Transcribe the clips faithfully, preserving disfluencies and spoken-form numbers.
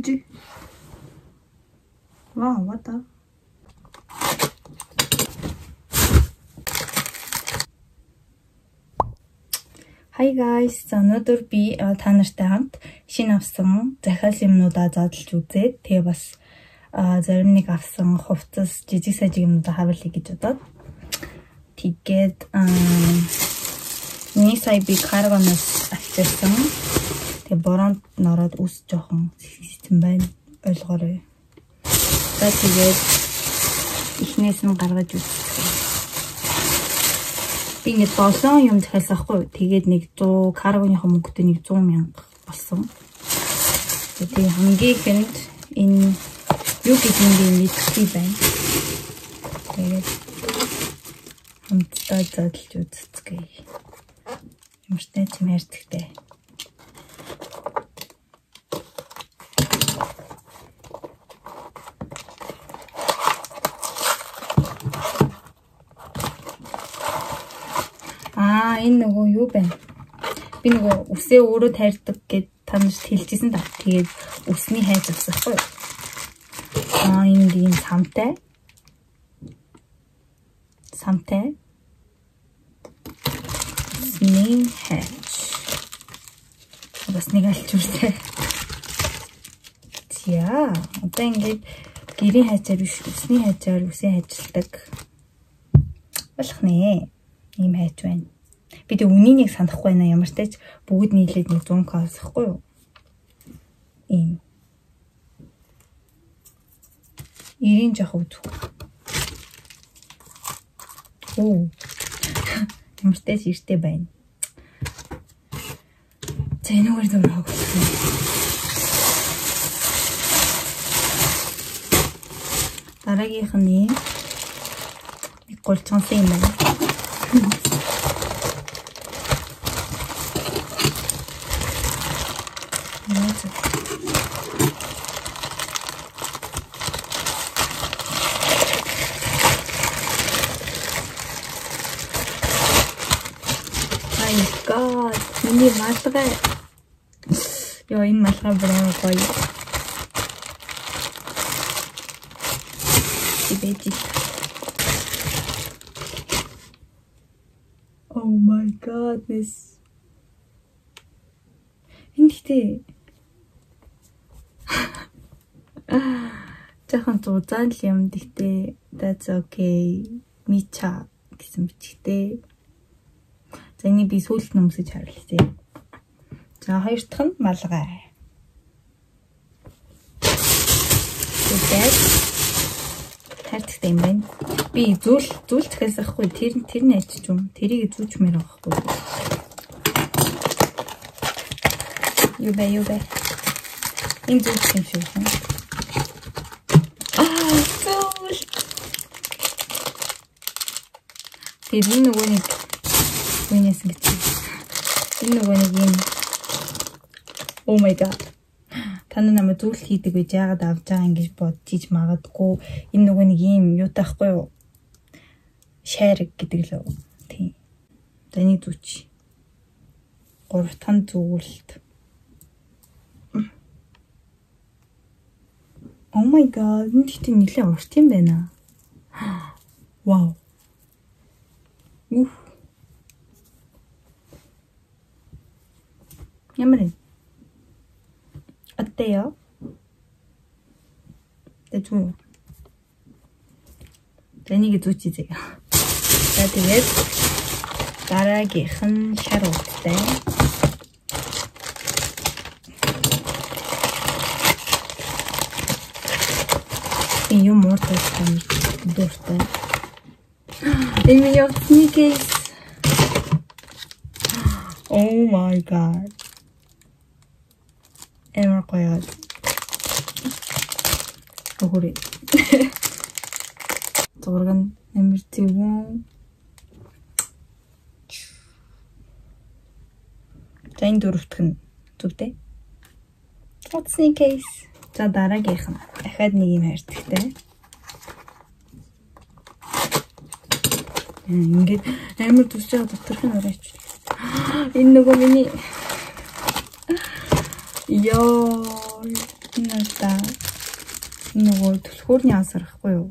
뭐지? 와, 왔다. Hi guys, за өнөөдөр би та нартай хамт шинэ авсан захиал юмнуудаа задлж үзээд тэгээ бас зарим нэг авсан хувцас жижиг сажиг юмнуудаа харуулъя гэж бодоод тэгээд нэг сая би каргоноос авчихсан. Тэгээ бороонд нороод үс жоохон сэтгсэн байна. Ойлгоорой. За тэгээд ихнээс нь гаргаж үзье. Би ингэ болсон юм захиалсан хгүй. Тэгээд нэг сто каргоныхоо мөнгөтэй нэг сто мянга болсон. Тэгээд хамгийн ихэнд энэ юу гэж юм бэ мэдхгүй байна. Тэгээд хамтдаа задлж үзцгээе. Юмштай чим хайрцагтай. Аа, энэ нөгөө юу байна? Би нөгөө үсээ өөрөө тайрдаг гэд та нарт хэлчихсэн та. Тэгээд үсний хайж авсахгүй. Аа, энэ ийм самтай. Самтай. Үсний хайж. Бас нэг алж үртэй. Тиа, одоо ингээд гэрийн хайжаар биш үсний хайжаар үсээ хайжилдаг. Болох нэ. Ийм хайж байна. Би тэг үнийнийг санахгүй байна ямар ч тач бүгд нийлээд нэг сто косхгүй юу? Ийм. Ирийн жах үзв. Оо. Ямар ч тач иртэй байна. За энэгээр дөрөв. Дараагийнх нь нэг голцонсон юм байна. My God, миний малгай. Йоо, энэ малгай бүрээ гоё. Ибэжи. Oh my goodness. Эндтэй. Захан зузаан л юм дихтэй. That's okay. Мича гэсэн бичгтэй. За энийг би сүүлд нөмсөж харуулъя. За хоёр дахь нь малгай. Тэгээд хайрцагтай юм байна. Би зүйл зүйл захиалсахгүй тэр тэр нь ачиж юм. Тэрийг зүүчмээр байхгүй. Юу бэ юу бэ? Энэ зүйл юм шиг байна. Аа зүйл. Тэр нөгөө нэг Винес гэж. Энэ нөгөө нэг юм. Oh my god. Таны намайг зүйл хийдэг гэж яагаад авч байгаа юм гэж бодчих магадгүй. Энэ нөгөө нэг юм юу таахгүй юу? Шарик гэдэг л үү. Тийм. Таны зүч. Гуравтхан зүйлт. Oh my god. Энэ ихтэй нэлээд урт юм байна. Wow. Уф. Ямар юм? 어때요? 대충 되니게 좋지세요. 자, тэгээд дараагийнх нь шаруудтай. И юм ууртай дуртай. Энэ миний утасны кейс. Oh my god. Эмэр гоё. Өгөрэй. Зураг нь амар зөвүүн. За энэ дөрөвтг нь зүгтэй. Утасны кейс. За дараагийнх нь дахиад нэг юм хайрцагтай. Ингээд амар тусч байгаа доторх нь орооч. Энэ нөгөө миний Йоо. Энэ удаа нөгөө түлхүүрний ас арахгүй юу?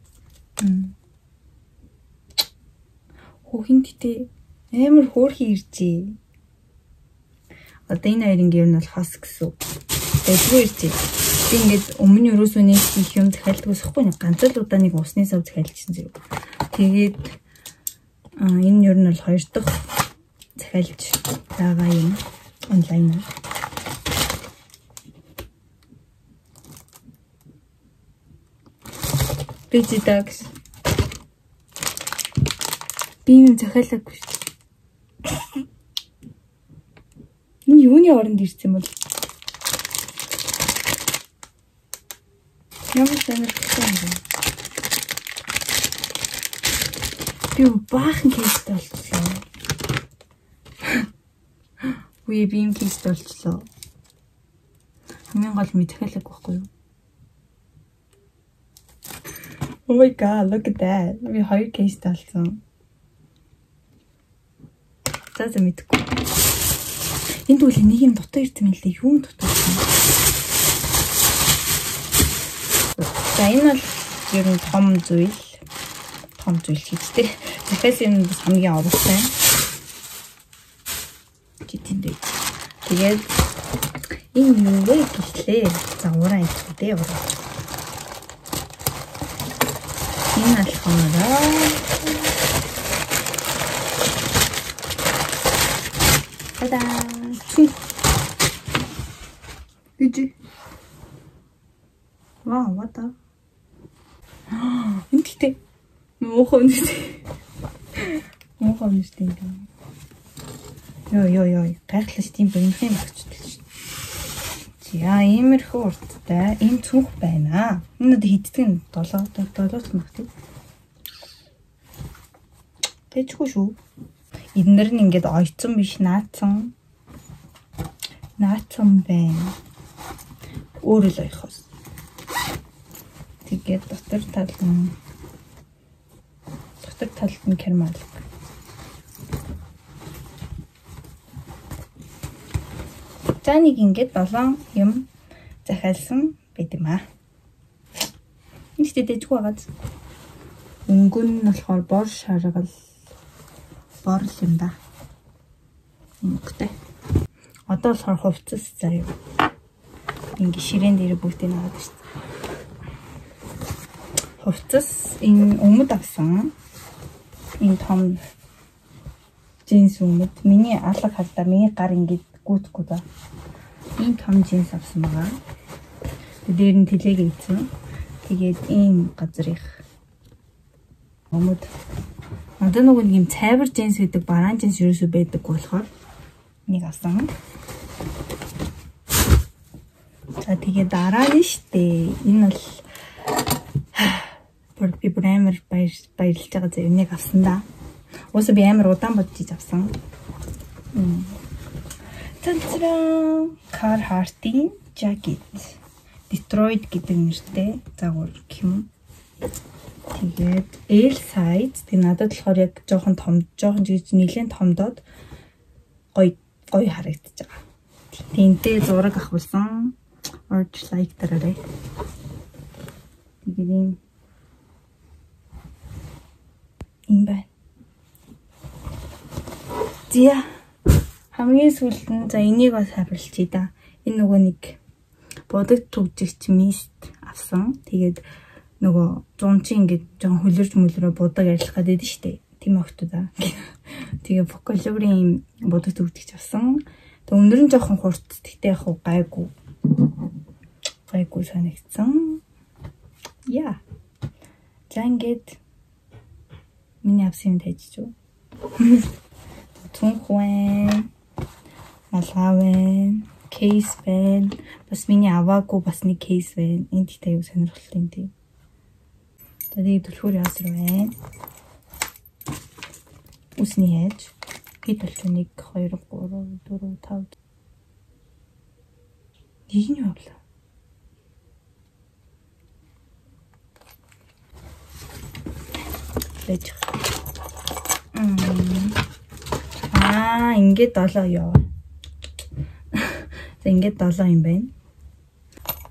Хүүхэн тэтэ амар хөөрхий иржээ. Одоо энэ хоёрын гэр нь бол хос гэсэн. Дэжгүй иржээ. Би ингээд өмнө ерөөсөө нэг их юм захиалдаг усхгүй нэг ганц л удаа нэг усны сав захиалчихсан зэрэг. Тэгээд энэ ер нь бол хоёр дахь захиалж байгаа юм онлайнаар. Бэжи дагс. Би юм захиалаагүй шүү. Энэ юуны оронд ирсэн бол? Ямар сонирхолтой юм бэ? Би баахан кейстэй болчихлоо. Үе би юм кейстэй болчихлоо. Хамгийн гол ми захиалаагүй байхгүй юу? Oh my god, look at that. Би хоёр кейстэй болсон. За за мэдгүй. Энд үл нэг юм дутуу ирсэн мэлээ. Юу дутуу ирсэн? За энэ бол ер нь том зүйл. Том зүйл хийжтэй. Захиас юм бас хамгийн авралтай. Житэндээ. Тэгээд энэ юу вэ гэхлээр за ураа ичтэй ураа. Энэ алхамаараа Та-да! Үгүй. Вау, what the? Энэ тэгтээ муухай үнэтэй. Муухай үнэтэй юм. Йоо ёо ёо, гайхлаш тийм богинохон багчдаг шин. За, иймэрхүү урттай энэ цүнх байна. Энэ одоо хиддэг нь долоо долоо цүнх тийм. Тэжгүй шүү. Эднэр нь ингээд ойцсон биш наацсан. Наацсан байна. Өөрөө л ойхос. Тэгээд дотор тал нь дотор талд нь кармал. За нэг ингээд долоон юм захиалсан байт юм аа. Энд тэтэжгүй байгаад. Өнгөн нь болохоор бор шаргал борл юм да. Үнэтэй. Одоо болохоор хувцас заяа. Ингээ ширээн дээр бүгдийг аваад шүү дээ. Хувцас энэ өмд авсан. Энэ том джинс өмд. Миний алга хардаа миний гар ингээ гүйтгүй да. Энэ том джинс авсан байгаа. Дээр нь тэлэг ийцэн. Тэгээд ийм газар их өмд. Одоо нөгөө нэг юм цайвар джинс гэдэг бараан джинс юусоо байдаг болохоор нэг авсан. За тэгээ дараа нь штэ. Энэ бол бүр би бүр амар баярлж байгаа зэ нэг авсан да. Уусаа би амар удаан бодож авсан. Танцраа Carhartt-ийн жакет. Detroit гэдэг нэртэй загвар юм. Тэгээд L size тэг надад болохоор яг жоохон том, жоохон жиж нэлээд томдоод гоё гоё харагдаж байгаа. Тэнтэй зураг авахулсан. Орж лайк дараарай. Тэгээд юм юм байна. Зя хамгийн сүүлд нь за энийг бас харуулчих да. Энэ нөгөө нэг бодогд түгжигч мист авсан. Тэгээд нөгөө зун чи ингээд жоон хөлөрж мөлрөө будаг арилах гэдэг нь штэ. Тийм охтуу да. Тэгээ фокологрын бодогд түгжигч авсан. Тэг өнөр нь жоохон хурц. Тэгтээ яг гайгүй. Гайгүй санагдсан. Яа. За ингээд миний авсан юм тайжиж юу? Тунхвэн. Малгавэн. Кейс байна. Бас миний аваагүй бас нэг кейс байна. Энд ихтэй аюу сонирхолтой юм тийм. За тэгээд түлхүүр яас руу байна. Усны яаж. Хэд болж нэг хоёр гурав дөрөв тав. Нэг нь явлаа. Лэж. Мм. Аа, ингээд долоо ёо. За ингээд долоо юм байна.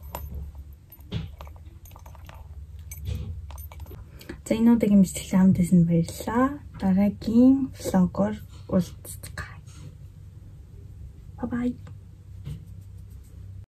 За энэ удаагийн мэдлэг хамтаас нь баярлалаа. Дараагийн влогоор уулзцгаая. Bye bye.